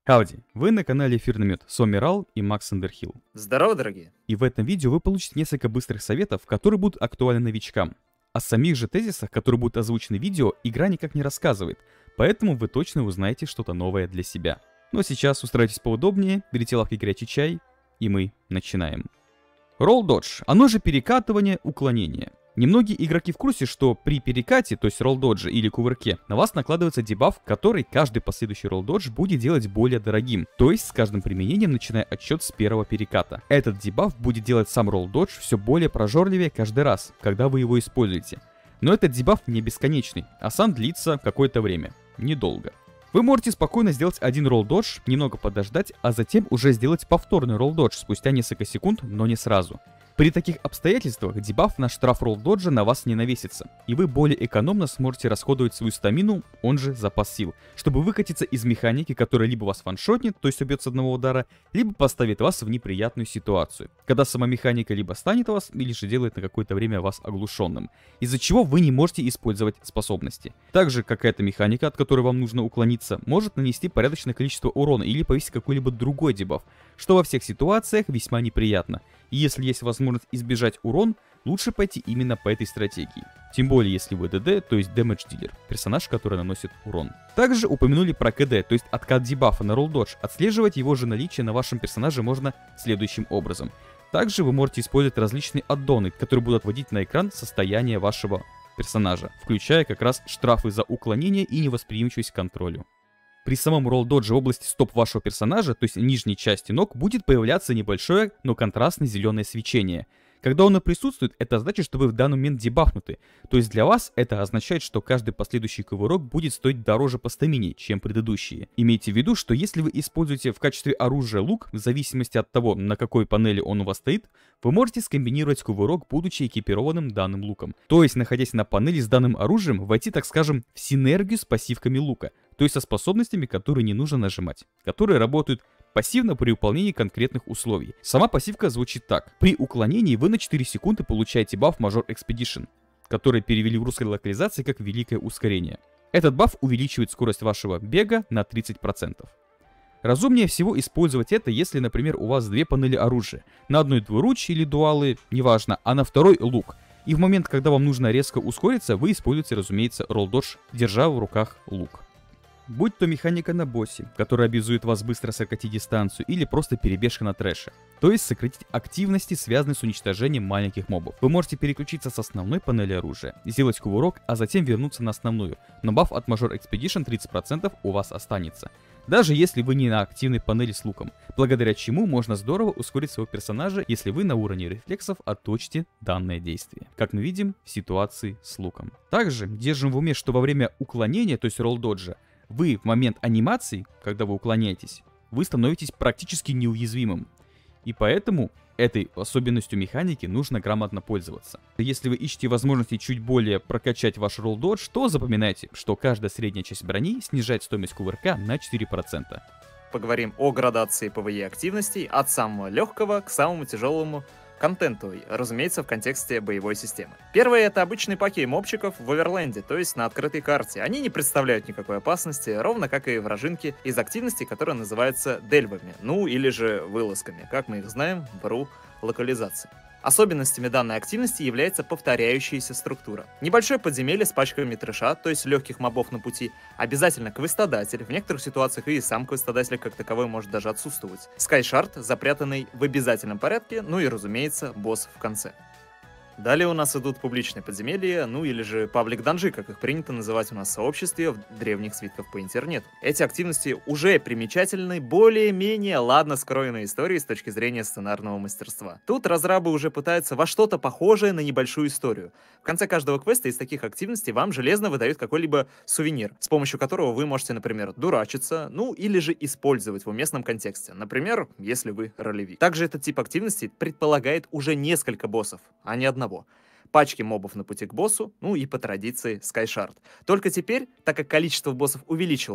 Хауди, вы на канале Эфирный Мед, Сомерал и Макс Андерхилл. Здорово, дорогие! И в этом видео вы получите несколько быстрых советов, которые будут актуальны новичкам. О самих же тезисах, которые будут озвучены в видео, игра никак не рассказывает, поэтому вы точно узнаете что-то новое для себя. Ну а сейчас устраивайтесь поудобнее, берите лавкой горячий чай, и мы начинаем. Roll Dodge, оно же перекатывание, уклонение. Немногие игроки в курсе, что при перекате, то есть Roll Dodge или кувырке, на вас накладывается дебаф, который каждый последующий Roll Dodge будет делать более дорогим, то есть с каждым применением начиная отсчет с первого переката. Этот дебаф будет делать сам Roll Dodge все более прожорливее каждый раз, когда вы его используете. Но этот дебаф не бесконечный, а сам длится какое-то время, недолго. Вы можете спокойно сделать один Roll Dodge, немного подождать, а затем уже сделать повторный Roll Dodge спустя несколько секунд, но не сразу. При таких обстоятельствах дебаф на штраф Roll Dodge на вас не навесится, и вы более экономно сможете расходовать свою стамину, он же запас сил, чтобы выкатиться из механики, которая либо вас ваншотнет, то есть убьет с одного удара, либо поставит вас в неприятную ситуацию, когда сама механика либо станет вас, или же делает на какое-то время вас оглушенным, из-за чего вы не можете использовать способности. Также какая-то механика, от которой вам нужно уклониться, может нанести порядочное количество урона или повесить какой-либо другой дебаф, что во всех ситуациях весьма неприятно. И если есть возможность избежать урон, лучше пойти именно по этой стратегии. Тем более, если вы ДД, то есть Damage Dealer, персонаж, который наносит урон. Также упомянули про КД, то есть откат дебафа на Roll Dodge. Отслеживать его же наличие на вашем персонаже можно следующим образом. Также вы можете использовать различные аддоны, которые будут вводить на экран состояние вашего персонажа, включая как раз штрафы за уклонение и невосприимчивость к контролю. При самом Roll Dodge в области стоп вашего персонажа, то есть нижней части ног, будет появляться небольшое, но контрастное зеленое свечение. Когда оно присутствует, это значит, что вы в данный момент дебафнуты. То есть для вас это означает, что каждый последующий кувырок будет стоить дороже по стамине, чем предыдущие. Имейте в виду, что если вы используете в качестве оружия лук, в зависимости от того, на какой панели он у вас стоит, вы можете скомбинировать кувырок, будучи экипированным данным луком. То есть, находясь на панели с данным оружием, войти, так скажем, в синергию с пассивками лука. То есть со способностями, которые не нужно нажимать, которые работают пассивно при выполнении конкретных условий. Сама пассивка звучит так. При уклонении вы на 4 секунды получаете баф Major Expedition, который перевели в русской локализации как Великое Ускорение. Этот баф увеличивает скорость вашего бега на 30%. Разумнее всего использовать это, если, например, у вас две панели оружия. На одной двуручье или дуалы, неважно, а на второй лук. И в момент, когда вам нужно резко ускориться, вы используете, разумеется, Roll Dodge, держа в руках лук. Будь то механика на боссе, которая обязует вас быстро сократить дистанцию, или просто перебежка на трэше. То есть сократить активности, связанные с уничтожением маленьких мобов. Вы можете переключиться с основной панели оружия, сделать кувырок, а затем вернуться на основную, но баф от Major Expedition 30% у вас останется. Даже если вы не на активной панели с луком, благодаря чему можно здорово ускорить своего персонажа, если вы на уровне рефлексов отточите данное действие. Как мы видим в ситуации с луком. Также держим в уме, что во время уклонения, то есть Roll Dodge, вы в момент анимации, когда вы уклоняетесь, вы становитесь практически неуязвимым. И поэтому этой особенностью механики нужно грамотно пользоваться. Если вы ищете возможности чуть более прокачать ваш Roll Dodge, то запоминайте, что каждая средняя часть брони снижает стоимость кувырка на 4%. Поговорим о градации PvE активностей от самого легкого к самому тяжелому контенту, разумеется, в контексте боевой системы. Первое — это обычные паки мобчиков в Оверленде, то есть на открытой карте. Они не представляют никакой опасности, ровно как и вражинки из активностей, которые называются дельвами, ну или же вылазками, как мы их знаем в РУ локализации. Особенностями данной активности является повторяющаяся структура. Небольшое подземелье с пачками трэша, то есть легких мобов на пути, обязательно квестодатель, в некоторых ситуациях и сам квестодатель как таковой может даже отсутствовать. Скайшард, запрятанный в обязательном порядке, ну и, разумеется, босс в конце. Далее у нас идут публичные подземелья, ну или же паблик-данжи, как их принято называть у нас в сообществе в древних свитках по интернету. Эти активности уже примечательны более-менее ладно скроенной историей с точки зрения сценарного мастерства. Тут разрабы уже пытаются во что-то похожее на небольшую историю. В конце каждого квеста из таких активностей вам железно выдают какой-либо сувенир, с помощью которого вы можете, например, дурачиться, ну или же использовать в уместном контексте, например, если вы ролевик. Также этот тип активности предполагает уже несколько боссов, а не одного. Пачки мобов на пути к боссу, ну и по традиции Скайшард. Только теперь, так как количество боссов увеличилось,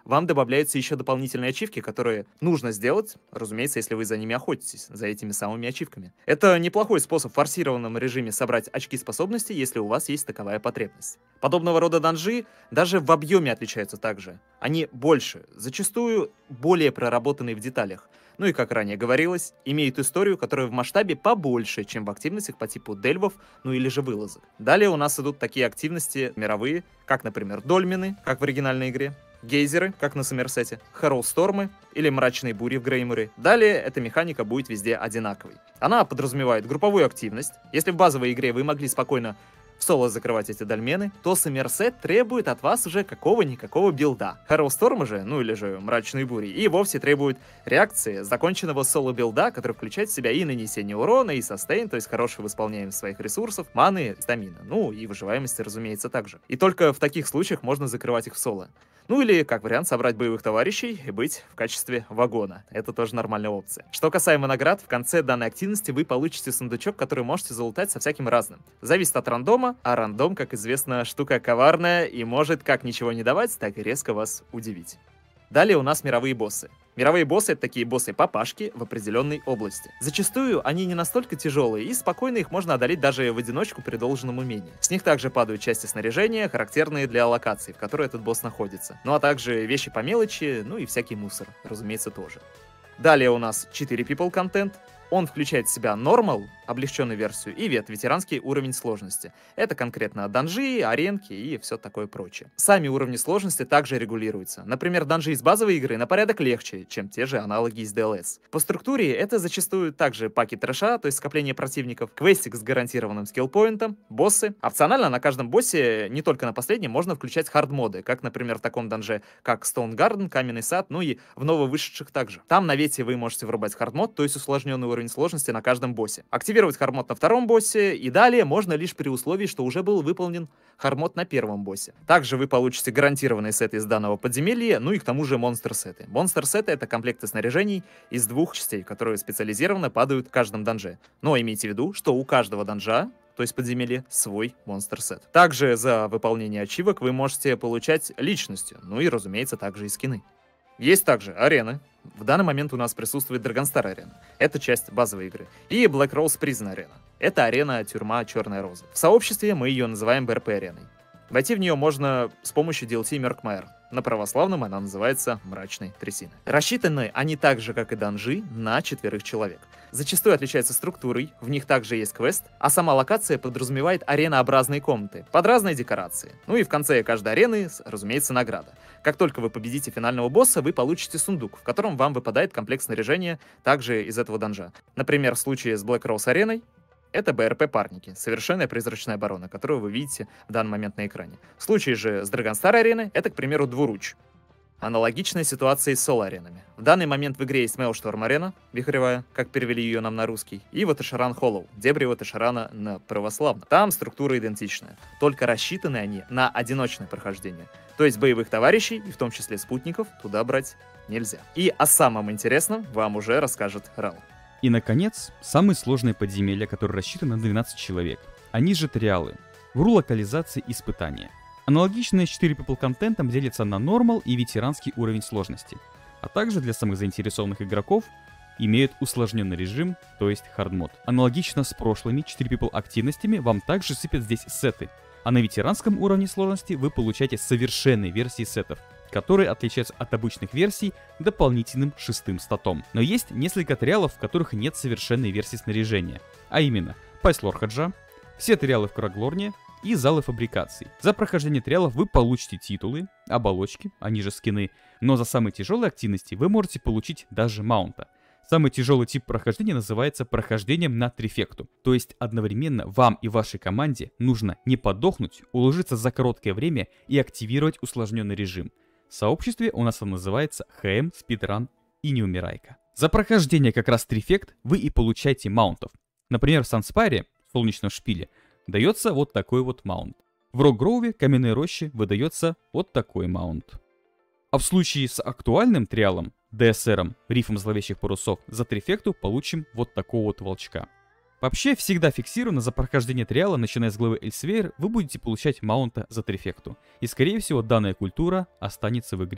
вам добавляются еще дополнительные ачивки, которые нужно сделать, разумеется, если вы за ними охотитесь, за этими самыми ачивками. Это неплохой способ в форсированном режиме собрать очки способности, если у вас есть таковая потребность. Подобного рода данжи даже в объеме отличаются также. Они больше, зачастую более проработанные в деталях. Ну и, как ранее говорилось, имеют историю, которая в масштабе побольше, чем в активностях по типу дельвов, ну или же вылазок. Далее у нас идут такие активности мировые, как, например, дольмены, как в оригинальной игре, гейзеры, как на Сомерсете, Хэролстормы или мрачные бури в Грейморе. Далее эта механика будет везде одинаковой. Она подразумевает групповую активность. Если в базовой игре вы могли спокойно в соло закрывать эти дольмены, то Сомерсет требует от вас уже какого-никакого билда. Хэролстормы же, ну или же мрачные бури, и вовсе требуют реакции законченного соло-билда, который включает в себя и нанесение урона, и состейн, то есть хорошую восполняемость своих ресурсов, маны, стамина, ну и выживаемости, разумеется, также. И только в таких случаях можно закрывать их в соло. Ну или, как вариант, собрать боевых товарищей и быть в качестве вагона. Это тоже нормальная опция. Что касаемо наград, в конце данной активности вы получите сундучок, который можете залутать со всяким разным. Зависит от рандома, а рандом, как известно, штука коварная и может как ничего не давать, так и резко вас удивить. Далее у нас мировые боссы. Мировые боссы — это такие боссы-папашки в определенной области. Зачастую они не настолько тяжелые, и спокойно их можно одолеть даже в одиночку при должном умении. С них также падают части снаряжения, характерные для локаций, в которой этот босс находится. Ну а также вещи по мелочи, ну и всякий мусор, разумеется, тоже. Далее у нас 4 people контент. Он включает в себя Normal, облегченную версию, и Vet, ветеранский уровень сложности. Это конкретно данжи, аренки и все такое прочее. Сами уровни сложности также регулируются. Например, данжи из базовой игры на порядок легче, чем те же аналоги из DLS. По структуре это зачастую также паки трэша, то есть скопление противников, квестик с гарантированным скиллпоинтом, боссы. Опционально на каждом боссе, не только на последнем, можно включать хард-моды, как, например, в таком данже, как Stone Garden, Каменный сад, ну и в нововышедших также. Там на Вете вы можете врубать хард-мод, то есть усложненный уровень сложности на каждом боссе. Активировать хардмод на втором боссе, и далее можно лишь при условии, что уже был выполнен хардмод на первом боссе. Также вы получите гарантированные сеты из данного подземелья, ну и к тому же монстр-сеты. Монстр-сеты — это комплекты снаряжений из двух частей, которые специализированно падают в каждом данже. Но имейте в виду, что у каждого данжа, то есть подземелье, свой монстр-сет. Также за выполнение ачивок вы можете получать личностью, ну и, разумеется, также и скины. Есть также арены. В данный момент у нас присутствует Драгонстар арена. Это часть базовой игры. И Black Rose Prison арена. Это арена-тюрьма Черная Роза. В сообществе мы ее называем БРП ареной. Войти в нее можно с помощью DLC Меркмайер. На православном она называется Мрачной Трясины. Рассчитаны они так же, как и данжи, на 4 человек. Зачастую отличаются структурой, в них также есть квест, а сама локация подразумевает аренообразные комнаты под разные декорации. Ну и в конце каждой арены, разумеется, награда. Как только вы победите финального босса, вы получите сундук, в котором вам выпадает комплект снаряжения также из этого данжа. Например, в случае с Black Rose ареной это БРП-парники, совершенная призрачная оборона, которую вы видите в данный момент на экране. В случае же с Драгонстар ареной это, к примеру, двуруч. Аналогичная ситуация с соло-аренами. В данный момент в игре есть Maelstrom арена, вихревая, как перевели ее нам на русский, и Ваташаран Hollow, дебри Ваташарана на православном. Там структура идентичная, только рассчитаны они на одиночное прохождение. То есть боевых товарищей, и в том числе спутников, туда брать нельзя. И о самом интересном вам уже расскажет Рал. И, наконец, самые сложные подземелья, которые рассчитаны на 12 человек. Они же триалы. В локализации испытания. Аналогичные с 4 people контентом делятся на нормал и ветеранский уровень сложности. А также для самых заинтересованных игроков имеют усложненный режим, то есть хардмод. Аналогично с прошлыми 4 people активностями вам также сыпят здесь сеты. А на ветеранском уровне сложности вы получаете совершенные версии сетов, которые отличаются от обычных версий дополнительным 6-м статом. Но есть несколько триалов, в которых нет совершенной версии снаряжения. А именно, Пайс Лорхаджа, все триалы в Краглорне и залы фабрикаций. За прохождение триалов вы получите титулы, оболочки, они же скины, но за самые тяжелые активности вы можете получить даже маунта. Самый тяжелый тип прохождения называется прохождением на трифекту. То есть одновременно вам и вашей команде нужно не подохнуть, уложиться за короткое время и активировать усложненный режим. В сообществе у нас он называется ХМ, спидран и неумирайка. За прохождение как раз трифект вы и получаете маунтов. Например, в Санспайре, солнечном шпиле, дается вот такой вот маунт. В Рок-Гроуве, Каменной роще, выдается вот такой маунт. А в случае с актуальным триалом, ДСРом, рифом зловещих парусов, за трифекту получим вот такого вот волчка. Вообще, всегда фиксированно за прохождение триала, начиная с главы Эльсвейр, вы будете получать маунта за трифекту. И скорее всего данная культура останется в игре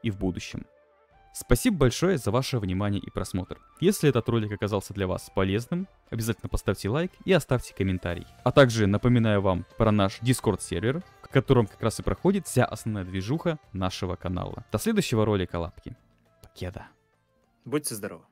и в будущем. Спасибо большое за ваше внимание и просмотр. Если этот ролик оказался для вас полезным, обязательно поставьте лайк и оставьте комментарий. А также напоминаю вам про наш Discord сервер, в котором как раз и проходит вся основная движуха нашего канала. До следующего ролика, лапки. Покеда. Будьте здоровы.